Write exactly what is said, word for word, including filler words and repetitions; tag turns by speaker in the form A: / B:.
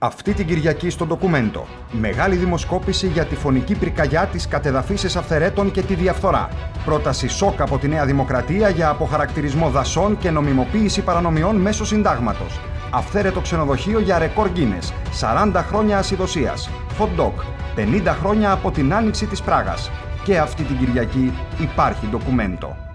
A: Αυτή την Κυριακή στο ντοκουμέντο. Μεγάλη δημοσκόπηση για τη φωνική πυρκαγιά της κατεδαφίσης αυθαιρέτων και τη διαφθορά. Πρόταση σοκ από τη Νέα Δημοκρατία για αποχαρακτηρισμό δασών και νομιμοποίηση παρανομιών μέσω συντάγματος. Αυθαίρετο ξενοδοχείο για ρεκόρ Γκίνες. σαράντα χρόνια ασυδοσίας. Hot dog. πενήντα χρόνια από την άνοιξη της Πράγας. Και αυτή την Κυριακή υπάρχει ντοκουμέντο.